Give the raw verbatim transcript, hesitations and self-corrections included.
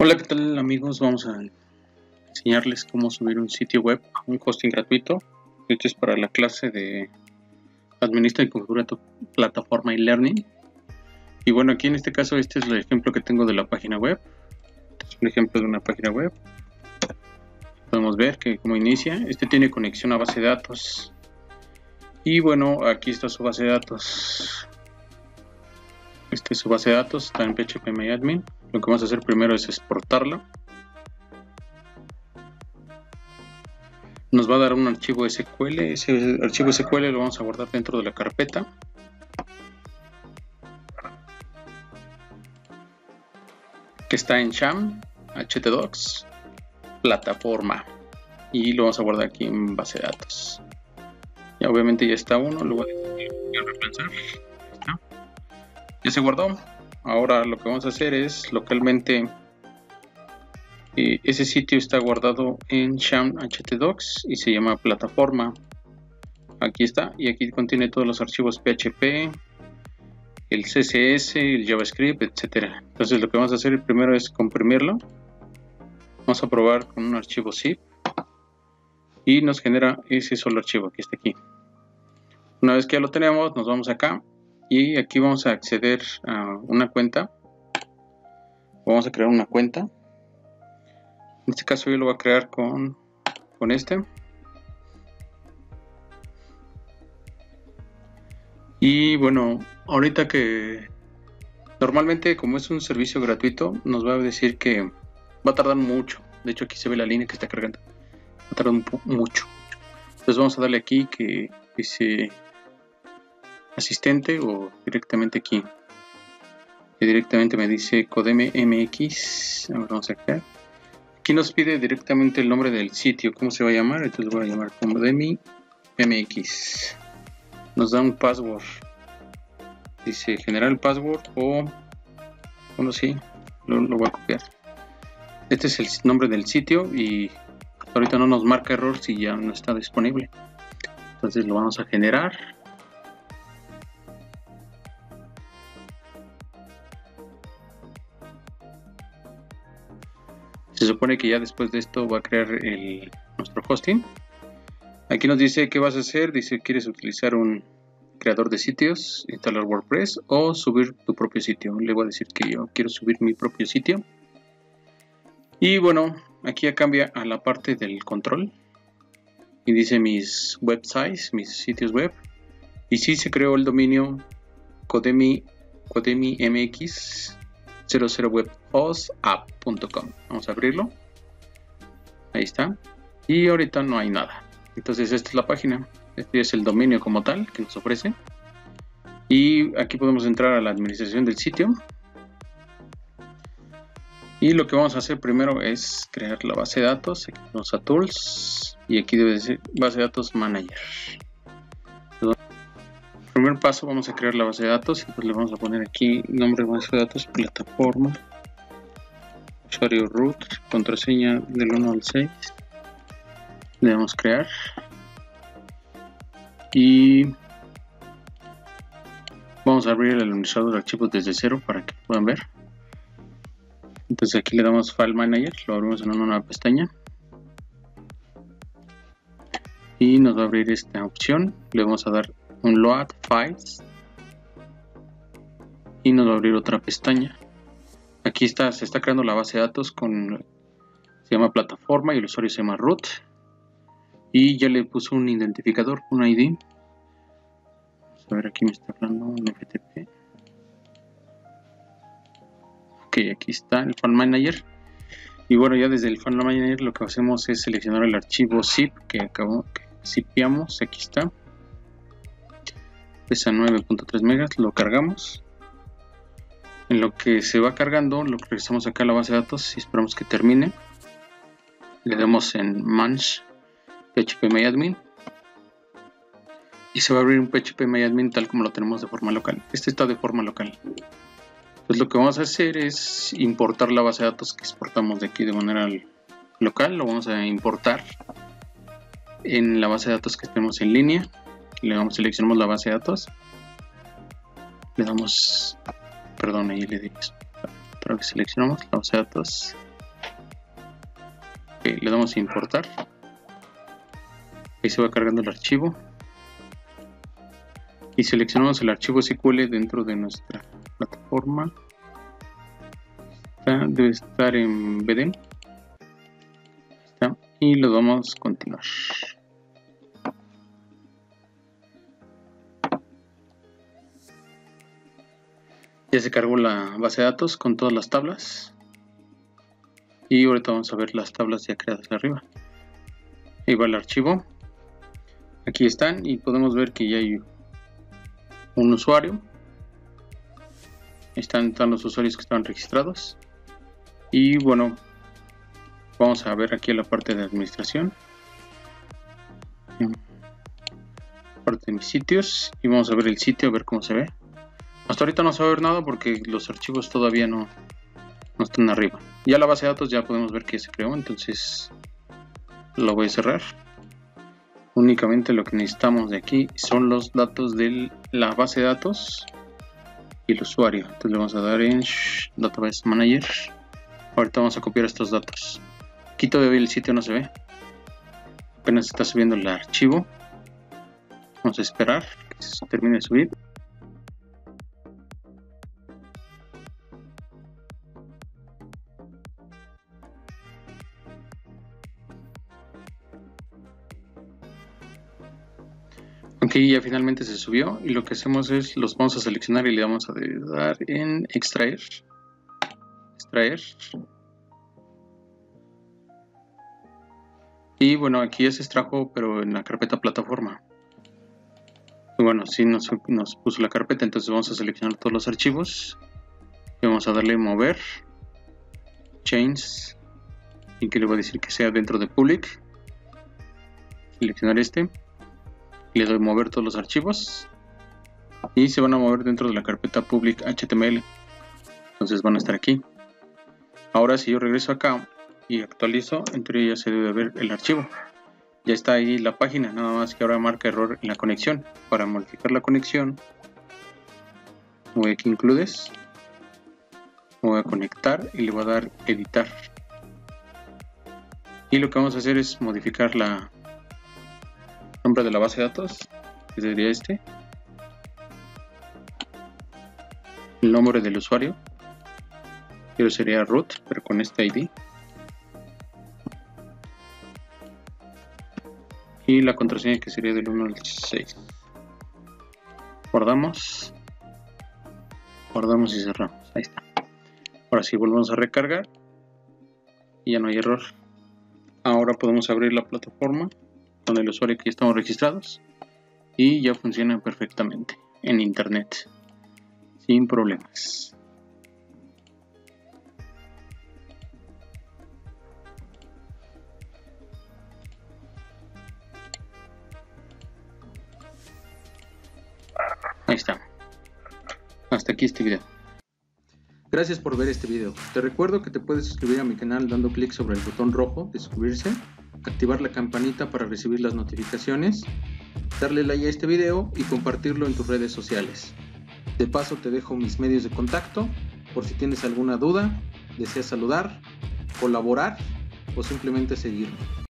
Hola, ¿qué tal amigos? Vamos a enseñarles cómo subir un sitio web a un hosting gratuito. Esto es para la clase de Administra y configura tu plataforma e-learning. Y bueno, aquí en este caso este es el ejemplo que tengo de la página web. Este es un ejemplo de una página web. Podemos ver que como inicia, este tiene conexión a base de datos. Y bueno, aquí está su base de datos. Esta es su base de datos, está en P H P MyAdmin. Lo que vamos a hacer primero es exportarlo. Nos va a dar un archivo S Q L. Ese archivo S Q L lo vamos a guardar dentro de la carpeta. Que está en sham, htdocs, plataforma. Y lo vamos a guardar aquí en base de datos. Ya obviamente ya está uno, lo voy a reemplazar. ¿Está? Ya se guardó. Ahora lo que vamos a hacer es localmente, eh, ese sitio está guardado en sham htdocs y se llama plataforma. Aquí está, y aquí contiene todos los archivos P H P, el C S S, el JavaScript, etcétera. Entonces lo que vamos a hacer primero es comprimirlo. Vamos a probar con un archivo zip y nos genera ese solo archivo que está aquí. Una vez que ya lo tenemos, nos vamos acá y aquí vamos a acceder a una cuenta. Vamos a crear una cuenta. En este caso yo lo voy a crear con, con este. Y bueno, ahorita que normalmente como es un servicio gratuito, nos va a decir que va a tardar mucho. De hecho aquí se ve la línea que está cargando. Va a tardar mucho. Entonces vamos a darle aquí que dice asistente o directamente aquí. Y directamente me dice Codeme M X. Ahora vamos a crear. Aquí nos pide directamente el nombre del sitio, cómo se va a llamar. Entonces voy a llamar Codeme M X. Nos da un password. Dice generar el password o bueno, sí, lo, lo voy a copiar. Este es el nombre del sitio y ahorita no nos marca error si ya no está disponible. Entonces lo vamos a generar. Se supone que ya después de esto va a crear el, nuestro hosting. Aquí nos dice qué vas a hacer. Dice, ¿quieres utilizar un creador de sitios, instalar WordPress o subir tu propio sitio? Le voy a decir que yo quiero subir mi propio sitio. Y bueno, aquí ya cambia a la parte del control. Y dice mis websites, mis sitios web. Y sí se creó el dominio Codeme, Codeme M X cero cero web host app punto com. Vamos a abrirlo. Ahí está. Y ahorita no hay nada. Entonces esta es la página. Este es el dominio como tal que nos ofrece. Y aquí podemos entrar a la administración del sitio. Y lo que vamos a hacer primero es crear la base de datos. Aquí vamos a Tools. Y aquí debe decir base de datos Manager. El primer paso vamos a crear la base de datos. Y pues le vamos a poner aquí nombre de base de datos, plataforma, usuario root, contraseña del uno al seis. Le damos a crear. Y vamos a abrir el administrador de archivos desde cero para que puedan ver. Entonces aquí le damos File Manager, lo abrimos en una nueva pestaña. Y nos va a abrir esta opción. Le vamos a dar un Load Files. Y nos va a abrir otra pestaña. Aquí está, se está creando la base de datos con, se llama plataforma y el usuario se llama root. Y ya le puso un identificador, un I D. Vamos a ver, aquí me está hablando un F T P. Ok, aquí está el File Manager. Y bueno, ya desde el File Manager lo que hacemos es seleccionar el archivo zip que acabó, que zipiamos. Aquí está. Pesa nueve punto tres megas, lo cargamos. En lo que se va cargando, lo regresamos acá a la base de datos y esperamos que termine. Le damos en Manage P H P MyAdmin y se va a abrir un P H P MyAdmin tal como lo tenemos de forma local. Este está de forma local. Pues lo que vamos a hacer es importar la base de datos que exportamos de aquí de manera local. Lo vamos a importar en la base de datos que tenemos en línea. Le damos, seleccionamos la base de datos. Le damos, perdón, ahí le dimos, pero que seleccionamos la base de datos. Okay, le damos a importar. Ahí se va cargando el archivo. Y seleccionamos el archivo S Q L dentro de nuestra plataforma. Está, debe estar en B D M. Está, y lo vamos a continuar. Ya se cargó la base de datos con todas las tablas. Y ahorita vamos a ver las tablas ya creadas arriba. Ahí va el archivo. Aquí están y podemos ver que ya hay un usuario. Están, están los usuarios que estaban registrados. Y bueno, vamos a ver aquí la parte de administración. Parte de mis sitios. Y vamos a ver el sitio, a ver cómo se ve. Hasta ahorita no se va a ver nada porque los archivos todavía no, no están arriba. Ya la base de datos ya podemos ver que se creó, entonces lo voy a cerrar. Únicamente lo que necesitamos de aquí son los datos de la base de datos y el usuario. Entonces le vamos a dar en Database Manager. Ahorita vamos a copiar estos datos. Aquí todavía el sitio no se ve. Apenas está subiendo el archivo. Vamos a esperar que se termine de subir. Ok, ya finalmente se subió y lo que hacemos es los vamos a seleccionar y le vamos a dar en extraer. Extraer. Y bueno, aquí ya se extrajo, pero en la carpeta plataforma. Y bueno, sí nos, nos puso la carpeta, entonces vamos a seleccionar todos los archivos. Y vamos a darle mover. Change. Y que le voy a decir que sea dentro de public. Seleccionar este. Le doy mover todos los archivos. Y se van a mover dentro de la carpeta public H T M L. Entonces van a estar aquí. Ahora si yo regreso acá y actualizo, en teoría ya se debe ver el archivo. Ya está ahí la página, nada más que ahora marca error en la conexión. Para modificar la conexión, voy aquí includes, voy a conectar y le voy a dar editar. Y lo que vamos a hacer es modificar la nombre de la base de datos, que sería este, el nombre del usuario, pero sería root, pero con este I D. Y la contraseña que sería del uno al seis. Guardamos. Guardamos y cerramos. Ahí está. Ahora sí, volvemos a recargar. Y ya no hay error. Ahora podemos abrir la plataforma con el usuario que ya estamos registrados. Y ya funciona perfectamente en internet. Sin problemas. Ahí está. Hasta aquí este video. Gracias por ver este video. Te recuerdo que te puedes suscribir a mi canal dando clic sobre el botón rojo de suscribirse, activar la campanita para recibir las notificaciones, darle like a este video y compartirlo en tus redes sociales. De paso te dejo mis medios de contacto por si tienes alguna duda, deseas saludar, colaborar o simplemente seguirme.